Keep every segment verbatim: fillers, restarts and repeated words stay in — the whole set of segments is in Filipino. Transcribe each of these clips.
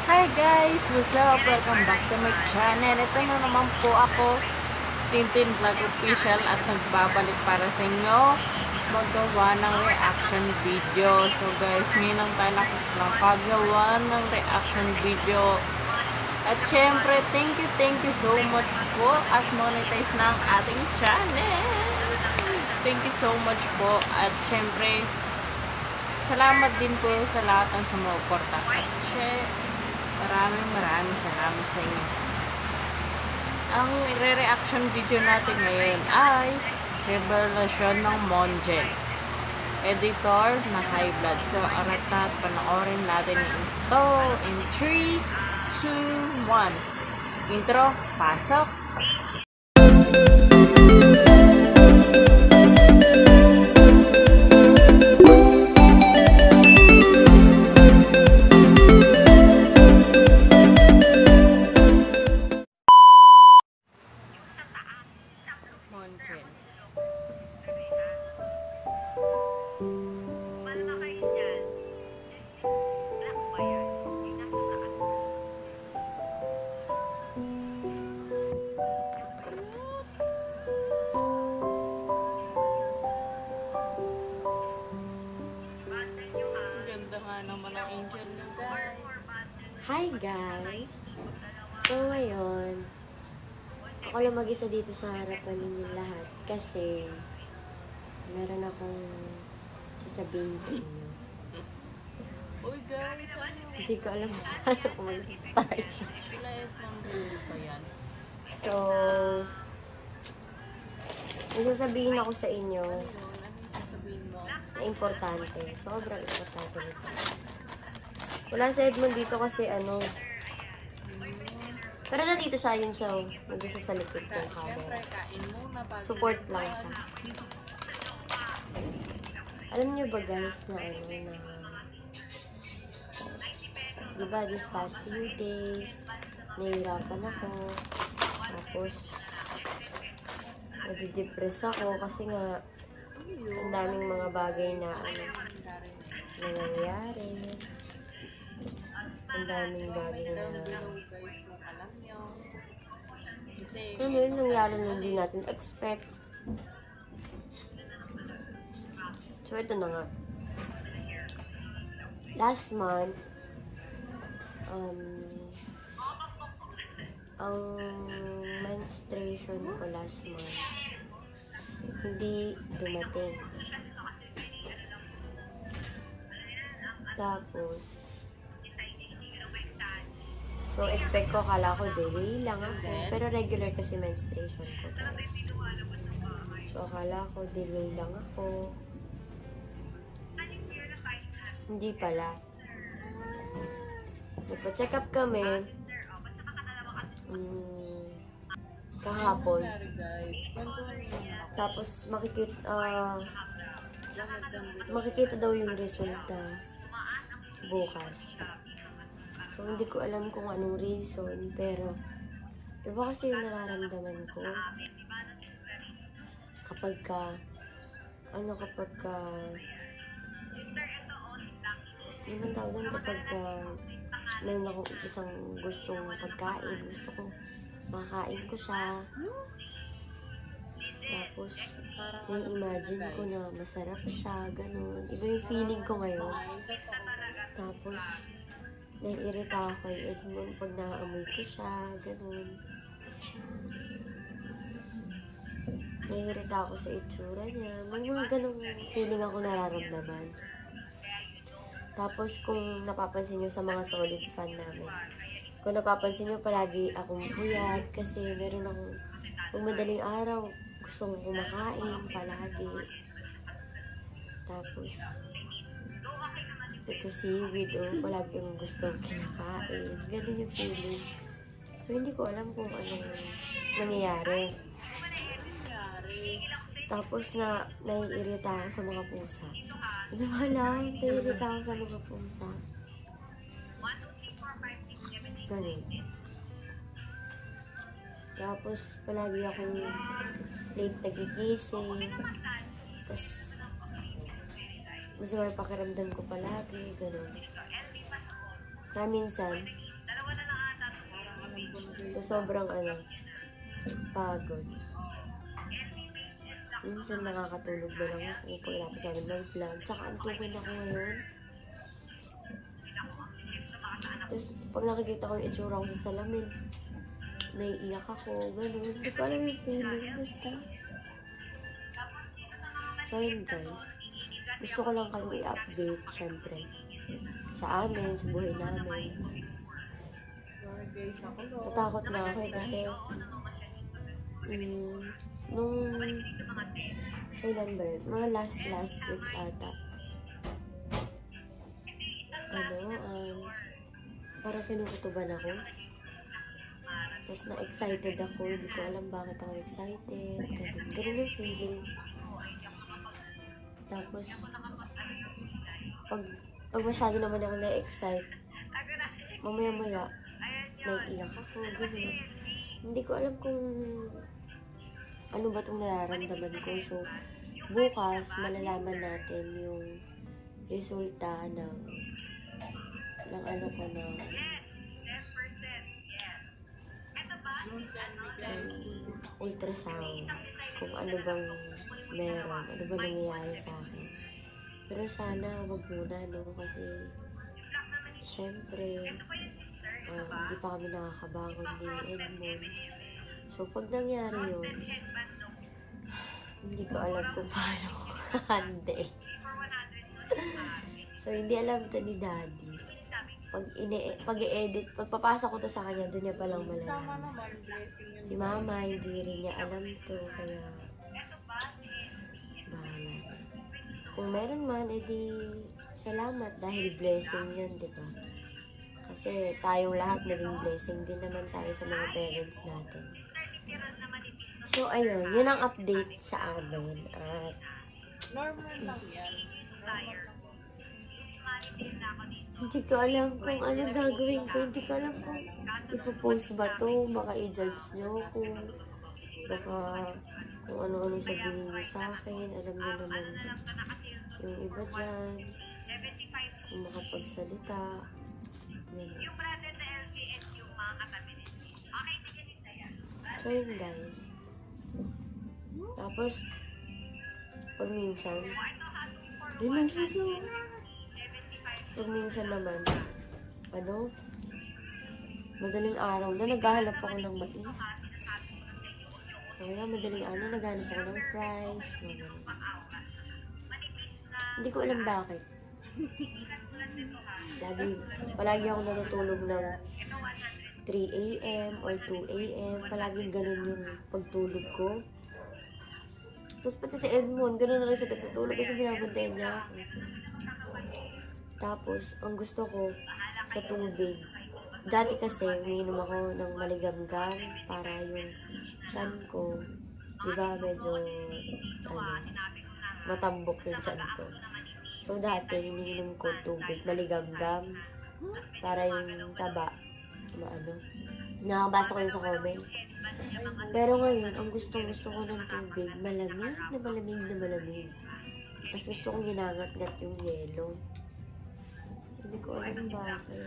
Hi guys! What's up? Welcome back to my channel. Ito na naman po ako, Tintin Vlog Official, at nagbabalik para sa inyo magawa ng reaction video. So guys, ngayon lang tayo nakagawa ng reaction video. At syempre, thank you, thank you so much po at monetize na ang ating channel. Thank you so much po. At syempre, salamat din po sa lahat ng sumuporta. At syempre, maraming maraming salamat sa inyo. Ang re-reaction video natin ngayon ay Rebelasyon ng Mongel, editor na Highblood. So, arat na at panoorin natin ito in three, two, one. Intro, pasok! Mongel. Malma kayo dyan. Sis, black ba yan? Yung nasa taas. Bundle nyo ha. Ang ganda nga naman ang angel na guys. Hi guys! So ngayon, ako lang mag-isa dito sa harapan ninyo lahat kasi meron akong sasabihin sa inyo. Uy guys, ano? Hindi ko alam kung paano ko mag-start. Pilayat ng dulo pa yan. So, may sasabihin ako sa inyo Ano yun? Ano yung sasabihin mo? na importante. Sobrang importante nito. Wala sa Edmond dito kasi ano, pero nandito siya yun siya, nandito sa likod ng Siyempre, camera. kain muna bago Support lang siya. Alam niyo ba guys na ano na, diba this past few days, nahihirapan ako. Tapos, nadidepress ako kasi nga, ang daming mga bagay na ano, nangyayari. Ang daming bagay na guys, kung alam nyo. Kasi, ano yun, nangyari na hindi natin expect. So, ito na nga. Last month, um, ang menstruation ko last month, hindi dumating. Tapos, so, expect ko, akala ko delay lang ako. Pero regular kasi menstruation ko. So, akala ko delay lang ako. Hindi pala. Nagpa-check up kami. Um, kahapon. guys, kwentuhan nyo na ako. Tapos, makikita, ah, makikita daw yung resulta bukas. So, hindi ko alam kung anong reason, pero iba kasi yung nararamdaman ko kapag ka, ano kapag ka, ano bang tawag doon kapag ka, mayroon akong isang gustong pagkain, gusto ko, makakain ko siya. Tapos, na-imagine ko na masarap siya, ganun. Iba yung feeling ko ngayon. Tapos, naiirita ako kay Edmond pag nakaamoy ko siya, ganun. Naiirita ako sa itsura niya. May mga ganung feeling ako nararamdaman. Tapos, kung napapansin nyo sa mga solid fan namin, kung napapansin nyo, palagi akong puyat kasi meron akong, kung madaling araw, gustong kumakain palagi. Tapos, ito si Widow, palagi yung gustong kinakain. Ganun yung feeling. So, hindi ko alam kung anong nangyayari. Tapos, na naiirita ako sa mga pusa. Ano ba lang? Naiirita ako sa mga pusa. Ganun. Tapos, palagi akong late nagigising. Tapos, masama yung pakiramdam ko palagi. Ganun. Kaya minsan, sa sobrang ano, pagod. Minsan nakakatulog na lang ako pagkatapos namin ng vlog. Tsaka antukin ako ngayon. Tapos pag nakikita ko yung itsura ko sa salamin, naiiyak ako, gano'n. Hindi ko alam yung feeling, basta. So yun guys, gusto ko lang kayo i-update, syempre. Sa amin, sa buhay namin. Natakot na ako kasi mm, nung kailan ba yun? Mga last last week ata. Ano, um, parang kinukutuban ako. Tapos na-excited ako. Hindi ko alam bakit ako excited. Ganun, ganun yung feeling. Tapos, pag, pag masyado naman ako na-excite, mamaya-maya, naiiyak ako. Ganun. Hindi ko alam kung ano ba itong nararamdaman ko. So, bukas, malalaman natin yung resulta ng ng ano ko na ultrasound. Kung ano bang meron, ano ba nangyayari sa akin. Pero sana, wag muna, no? Kasi, syempre, uh, hindi pa kami nakakabangon ni Edmond. So, pag nangyari yun, hindi ko alam kung paano ko handle. So, hindi alam to ni Daddy. Pag ine pag i-edit, pagpapasa ko to sa kanya, doon niya palang malalaman. Si Mama, hindi rin niya alam to, kaya bahala na. Kung meron man, edi salamat dahil blessing yan, di ba? Kasi tayong lahat naging blessing din naman tayo sa mga parents natin. So, ayun, yun ang update sa amin. At Normal lang yan. hindi ko alam kung ano gagawin ko. Hindi ko alam kung ipopost ba to. Baka i-judge nyo kung baka kung ano-ano sabihin nyo sa akin. Alam nyo naman yung iba dyan. Kung makapagsalita. Yan. So yun guys. Tapos pag minsan rin lang siya. Pag minsan naman, ano, madaling araw na naghahanap ako ng mais. Kaya madaling araw na naghahanap ako ng fries. Mga. Hindi ko alam bakit. Lagi, palagi ako natutulog ng three a m or two a m Palaging ganun yung pagtulog ko. Tapos pati si Edmond, ganun na rin siya natutulog kasi binabantayan niya ako. Tapos, ang gusto ko sa tubig, dati kasi umiinom ako ng maligamgam para yung tiyan ko, di ba, medyo, ano, matambok yung tiyan ko. So, dati, umiinom ko tubig, maligamgam, para yung taba, maano, nakabasa ko yun sa comment. Pero ngayon, ang gustong-gusto ko ng tubig, malamig na malamig na malamig. Tapos gusto kong ginangat-ngat yung yelo. Hindi ko alam bakit.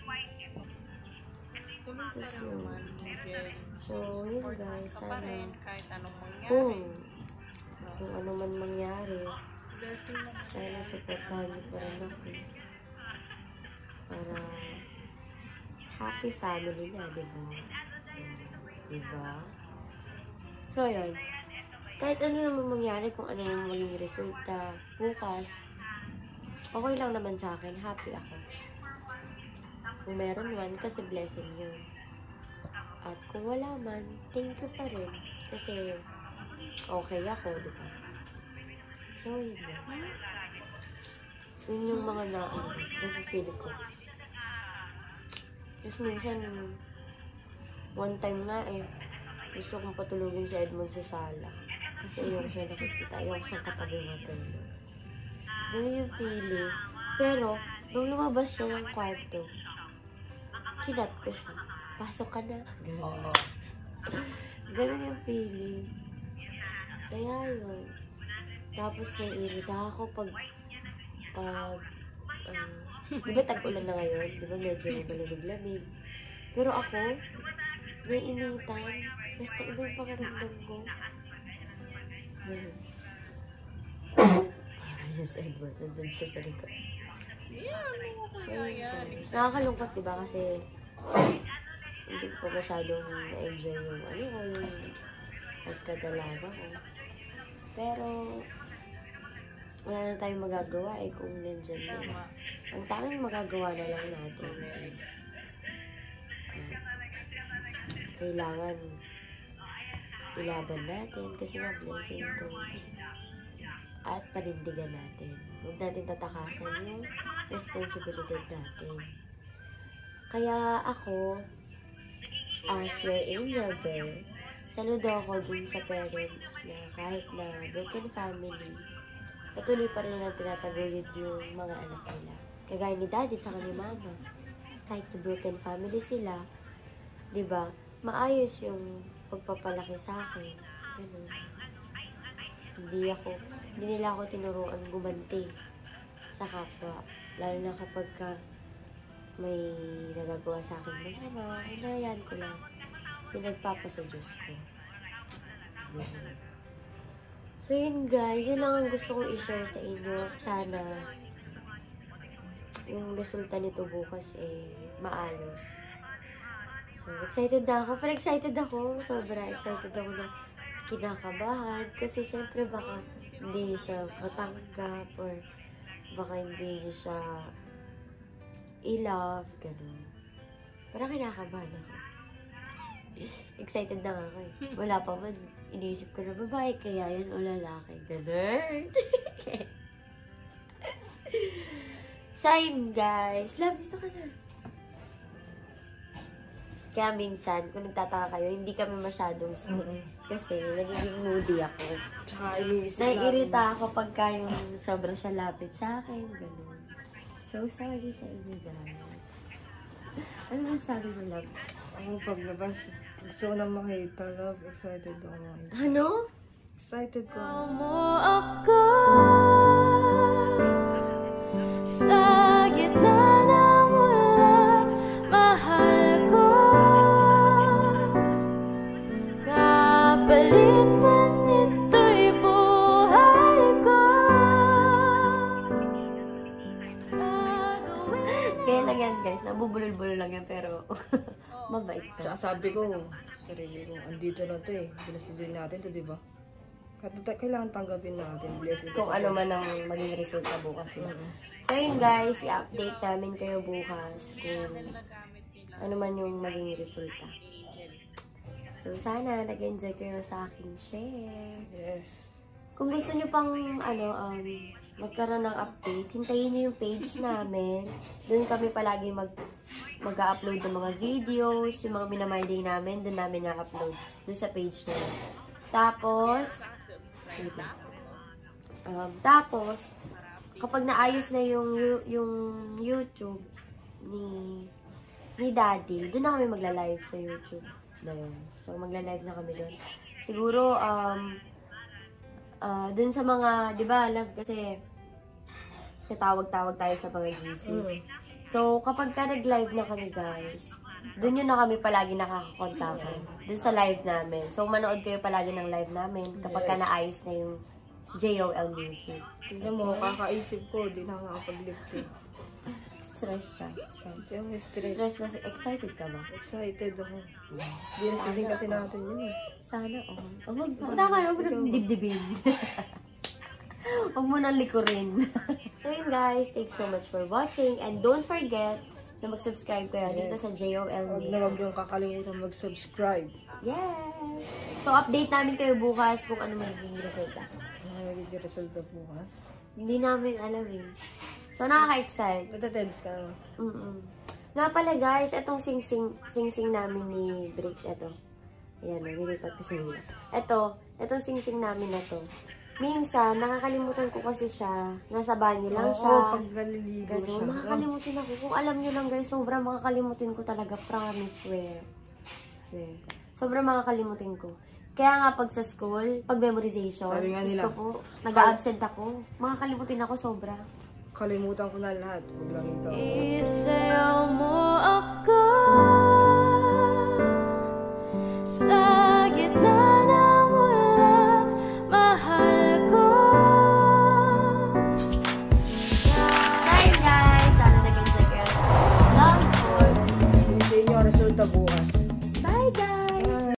Tapos yun. So, yun guys. Sana, kung, kung ano man mangyari, sana supportahan niyo pa rin ako. Para happy family na, diba? Diba? So, yun. Kahit ano naman mangyari, kung ano naman maging resulta, bukas, okay lang naman sa akin. Happy ako. Kung meron man, kasi blessing yun. At kung wala man, thank you pa rin. Kasi okay ako, diba? So, yun na. Yun yung mga na, ano, nasa-feel ko. Tapos minsan, one time nga eh, gusto kong patulugin si Edmond sa sala. Kasi ayoko siya nakikita, ayoko siyang katabi nga gano'n. Ganun yung feeling. Pero, nung lumabas siya ng kwarto, kinat ko siya. Pasok ka na. Ganun. Ganun yung feeling. Kaya yun. Tapos naiirita ako pag, pag, um, Di ba tag-ulan na ngayon? Di ba medyo malamig-lamig? Pero ako, may initan. Basta iba yung pakaramdam ko. Yes, Edward. Nandun siya sa likod. So, guys, nakakalungkot diba kasi hindi ko masyadong na-enjoy yung ano ko, yung pagkadalaga ko. Pero, wala na tayong magagawa eh kung nandyan na. Ang tanging magagawa na lang natin is uh, kailangan ilaban natin kasi nga blessing to at panindigan natin. Huwag natin tatakasan yung responsibilidad natin. Kaya ako, as your angel bear, saludo ako dun sa parents na kahit na broken family, patuloy pa rin ang tinataguyod yung mga anak nila. Kagaya ni daddy tsaka ni mama. Kahit na broken family sila, di ba, maayos yung pagpapalaki sa akin. Ganun. Hindi ako, hindi nila ako tinuruan gumanti sa kapwa. Lalo na kapag ka may nagagawa sa akin masama, hinayaan ko lang. Pinagpapa sa Diyos ko. Ganun. So yun guys, yun lang ang gusto kong i-share sa inyo. Sana yung resulta nito bukas eh maayos. So excited na ako. Pero excited ako. Sobra excited ako na kinakabahan. Kasi syempre baka hindi niyo siya matanggap or baka hindi niyo siya i-love. Ganun. Parang kinakabahan ako. Excited na nga ako eh. Wala pa man. Iniisip ko na babae kaya yun o lalaki. Ganun. So yun guys. Love, dito ka na. Kaya minsan, kung nagtataka kayo, hindi kami masyadong smooth. Kasi nagiging moody ako. Naiirita ako pagka yung sobrang siya lapit sa akin. Ganun. So sorry sa inyo guys. Ano masabi mo, love? Ako paglabas, gusto ko na makita, love. Excited ako makita. Ano? Excited ko. Mo ako sa gitna ng ulan, mahal ko. Kapalit man ito'y buhay ko. Kaya lang yan guys, nabubulol-bulol lang yan pero mabait ka. Tsaka sabi ko, sarili ko, andito na to eh. Binasudin natin to, di ba? Kaya kailangan tanggapin natin. Blessing Kung ano man ang maging resulta bukas. Yun. So yun guys, i-update namin kayo bukas kung ano man yung maging resulta. So sana nag-enjoy kayo sa aking share. Yes. Kung gusto nyo pang ano, um, magkaroon ng update, hintayin nyo yung page namin. Doon kami palagi mag mag-upload ng mga videos, yung mga minamay-day namin, doon namin na-upload. Doon sa page nila. Tapos, wait lang. Um, tapos, kapag naayos na yung, yung YouTube ni ni Daddy, doon na kami magla-live sa YouTube na yun. So, magla-live na kami doon. Siguro, um, uh, doon sa mga, di ba, love, kasi natawag-tawag tayo sa mga G C. Mm. So, kapag ka nag-live na kami, guys, doon yun na kami palagi nakakakontakan. Doon sa live namin. So, manood kayo palagi ng live namin kapag ka naayos na yung J O L music. Tignan mo, kakaisip ko, di na nakakapag-lift eh. Stress siya, stress. Kaya may stress. Stress na, excited ka ba? Excited ako. Di na sabihin kasi natin yun eh. Sana, oh. Oh, mag, tama na, huwag mo nang dibdibin. Huwag mo nang likurin. So yun guys, thanks so much for watching. And don't forget na mag-subscribe kayo dito sa J O L Huwag Music. na huwag niyong kakalimutan mag-subscribe. Yes! So update namin kayo bukas kung ano magiging resulta. Ano yung resulta bukas? Hindi namin alam eh. So nakaka-excite. Natatens ka na. Mm-mm. Nga pala guys, itong sing-sing, sing-sing namin ni Briggs, ito. Ayan, nililipat ko siya nila. Ito, itong sing-sing namin na to. Minsan, nakakalimutan ko kasi siya. Nasa banyo lang Oo, siya. pag naliligo Ganun, siya. makakalimutin ako. Kung alam nyo lang guys, sobrang makakalimutin ko talaga. Promise, swear. Swear. Sobrang makakalimutin ko. Kaya nga pag sa school, pag memorization, Sabi nga Diyos nila, ko po, nag-a-absent ako. Makakalimutin ako sobra. kalimutan ko na lahat. Huwag lang ikaw. Isayaw mo